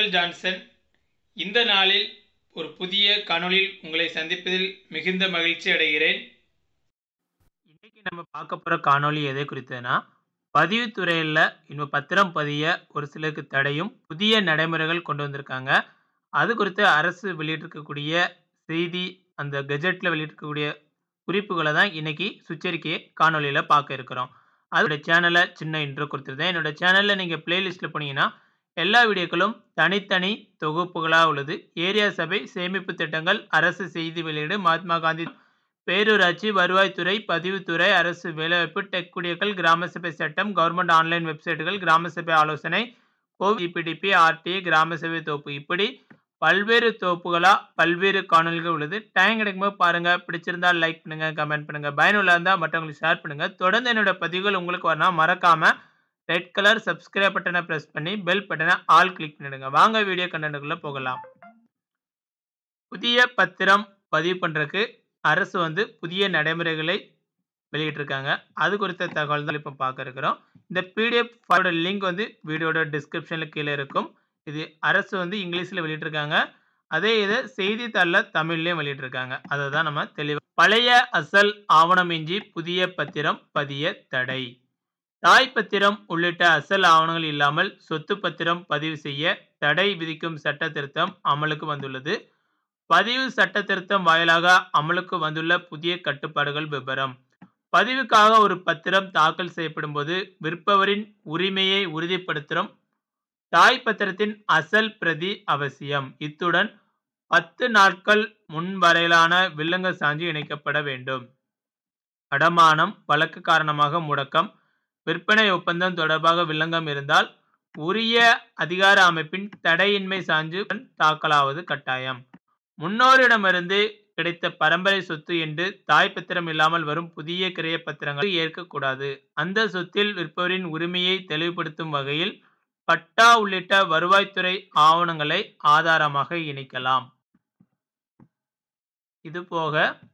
உங்கள் ஜான்சன். இந்த நாளில் ஒரு புதிய காணொளியில் உங்களை சந்திப்பதில் மிகுந்த மகிழ்ச்சி அடைகிறேன். இன்னைக்கு நம்ம பார்க்க போகிற காணொளி எதை குறித்ததுன்னா, பதிவுத்துறையில் இன்னும் பத்திரம் பதிய ஒரு சிலருக்கு தடையும் புதிய நடைமுறைகள் கொண்டு வந்திருக்காங்க. அது குறித்து அரசு வெளியிட்டிருக்கக்கூடிய செய்தி, அந்த கெஜெட்டில் வெளியிட்டிருக்கக்கூடிய குறிப்புகளை தான் இன்னைக்கு சுற்றறிக்கை காணொலியில் பார்க்க இருக்கிறோம். அதோட சேனலை சின்ன இன்ட்ரோ கொடுத்துருந்தேன். என்னோட சேனலில் நீங்கள் பிளேலிஸ்ட்டில் போனீங்கன்னா எல்லா வீடியோக்களும் தனித்தனி தொகுப்புகளாக உள்ளது. ஏரியா சபை சேமிப்பு திட்டங்கள், அரசு செய்தி வெளியீடு, மகாத்மா காந்தி பேரூராட்சி, வருவாய்த்துறை, பதிவுத்துறை, அரசு வேலைவாய்ப்பு, டெக் குடியர்கள், கிராம சபை சட்டம், கவர்மெண்ட் ஆன்லைன் வெப்சைட்டுகள், கிராம சபை ஆலோசனை, கோவிட், ஆர்டிஏ, கிராம சபை தொகுப்பு, இப்படி பல்வேறு தொகுப்புகளாக பல்வேறு காணொலிகள் உள்ளது. டைம் கிடைக்கும்போது பாருங்கள். பிடிச்சிருந்தால் லைக் பண்ணுங்கள், கமெண்ட் பண்ணுங்கள். பயனுள்ள இருந்தால் மற்றவங்களுக்கு ஷேர் பண்ணுங்கள். தொடர்ந்து என்னோட பதிவுகள் உங்களுக்கு வரணும். மறக்காமல் ரெட் கலர் சப்ஸ்கிரைப் பட்டனை ப்ரெஸ் பண்ணி பெல் பட்டனை ஆல் கிளிக் பண்ணிடுங்க. வாங்க வீடியோ கண்டென்ட்டுக்குள்ளே போகலாம். புதிய பத்திரம் பதிவு பண்ணுறதுக்கு அரசு புதிய நடைமுறைகளை வெளியிட்டிருக்காங்க. அது குறித்த தகவல் தான் இப்போ பார்க்க இருக்கிறோம். இந்த பிடிஎஃப் ஃபைலோட லிங்க் வீடியோட டிஸ்கிரிப்ஷனில் கீழே இருக்கும். இது அரசு இங்கிலீஷில் வெளியிட்டிருக்காங்க. அதே இதை செய்தித்தாளில் தமிழ்லையும் வெளியிட்டிருக்காங்க. அதை தான் நம்ம தெளிவாக. பழைய அசல் ஆவணமின்றி புதிய பத்திரம் பதிய தடை. தாய் பத்திரம் உள்ளிட்ட அசல் ஆவணங்கள் இல்லாமல் சொத்து பத்திரம் பதிவு செய்ய தடை விதிக்கும் சட்ட திருத்தம் அமலுக்கு வந்துள்ளது. பதிவு சட்ட திருத்தம் வாயிலாக அமலுக்கு வந்துள்ள புதிய கட்டுப்பாடுகள் விபரம். பதிவுக்காக ஒரு பத்திரம் தாக்கல் செய்யப்படும் போது விற்பவரின் உரிமையை உறுதிப்படுத்தும் தாய் பத்திரத்தின் அசல் பிரதி அவசியம். இத்துடன் 10 நாட்கள் முன் வரையிலான வில்லங்க சான்று இணைக்கப்பட வேண்டும். அடமானம், வழக்கு காரணமாக முடக்கம், விற்பனை ஒப்பந்தம் தொடர்பாக வில்லங்கம் இருந்தால் உரிய அதிகார அமைப்பின் தடையின்மை சான்று தாக்கலாவது கட்டாயம். முன்னோரிடமிருந்து கிடைத்த பரம்பரை சொத்து என்று தாய் பத்திரம் இல்லாமல் வரும் புதிய கிரைய பத்திரங்கள் ஏற்கக்கூடாது. அந்த சொத்தில் விற்பவரின் உரிமையை தெளிவுபடுத்தும் வகையில் பட்டா உள்ளிட்ட வருவாய்த்துறை ஆவணங்களை ஆதாரமாக இணைக்கலாம். இதுபோக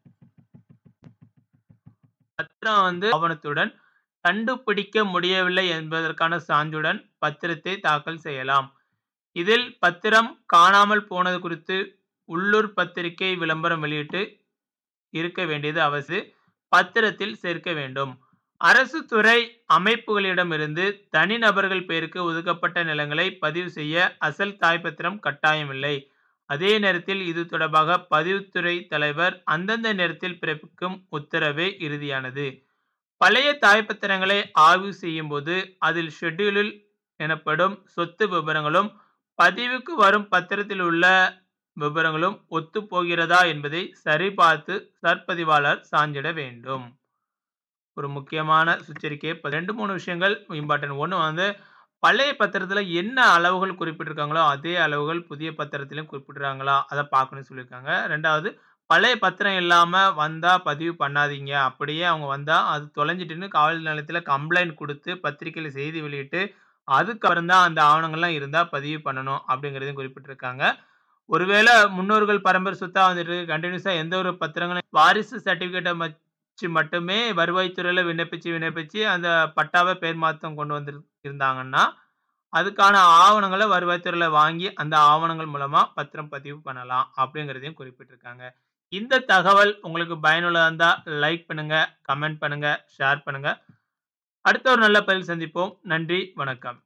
பத்திரம் ஆவணத்துடன் கண்டுபிடிக்க முடியவில்லை என்பதற்கான சான்றுடன் பத்திரத்தை தாக்கல் செய்யலாம். இதில் பத்திரம் காணாமல் போனது குறித்து உள்ளூர் பத்திரிகை விளம்பரம் வெளியிட்டு இருக்க வேண்டியது அவசியம். பத்திரத்தில் சேர்க்க வேண்டும். அரசு துறை அமைப்புகளிடமிருந்து தனிநபர்கள் பெயருக்கு ஒதுக்கப்பட்ட நிலங்களை பதிவு செய்ய அசல் தாய் பத்திரம் கட்டாயமில்லை. அதே நேரத்தில் இது தொடர்பாக பதிவுத்துறை தலைவர் அந்தந்த நேரத்தில் பிறப்பிக்கும் உத்தரவே இறுதியானது. பழைய தாய் பத்திரங்களை ஆய்வு செய்யும் போது அதில் ஷெட்யூலில் எனப்படும் சொத்து விபரங்களும் பதிவுக்கு வரும் பத்திரத்தில் உள்ள விபரங்களும் ஒத்து போகிறதா என்பதை சரிபார்த்து சற்பதிவாளர் சான்றிட வேண்டும். ஒரு முக்கியமான சுற்றறிக்கை 2-3 விஷயங்கள் இம்பார்ட்டன்ட். ஒன்று பழைய பத்திரத்தில் என்ன அளவுகள் குறிப்பிட்டிருக்காங்களோ அதே அளவுகள் புதிய பத்திரத்திலும் குறிப்பிட்றாங்களா அதை பார்க்கணும்னு சொல்லியிருக்காங்க. ரெண்டாவது, பழைய பத்திரம் இல்லாமல் வந்தால் பதிவு பண்ணாதீங்க. அப்படியே அவங்க வந்தால் அது தொலைஞ்சிட்டுன்னு காவல் நிலையத்தில் கம்ப்ளைண்ட் கொடுத்து பத்திரிகையில் செய்தி வெளியிட்டு அதுக்கப்புறம் தான் அந்த ஆவணங்கள்லாம் இருந்தால் பதிவு பண்ணணும் அப்படிங்கிறதையும் குறிப்பிட்டிருக்காங்க. ஒருவேளை முன்னோர்கள் பரம்பரை சொத்தாக வந்துட்டு கண்டினியூஸாக எந்த ஒரு பத்திரங்களையும் வாரிசு சர்டிஃபிகேட்டை மட்டுமே வருவாய்த்துறையில் விண்ணப்பிச்சு அந்த பட்டாவை பேர் மாற்றம் கொண்டு இருந்தாங்கன்னா அதுக்கான ஆவணங்களை வருவாய்த்துறையில் வாங்கி அந்த ஆவணங்கள் மூலமாக பத்திரம் பதிவு பண்ணலாம் அப்படிங்கிறதையும் குறிப்பிட்டிருக்காங்க. இந்த தகவல் உங்களுக்கு பயனுள்ளதாக இருந்தால் லைக் பண்ணுங்கள், கமெண்ட் பண்ணுங்கள், ஷேர் பண்ணுங்கள். அடுத்த ஒரு நல்ல பதில் சந்திப்போம். நன்றி, வணக்கம்.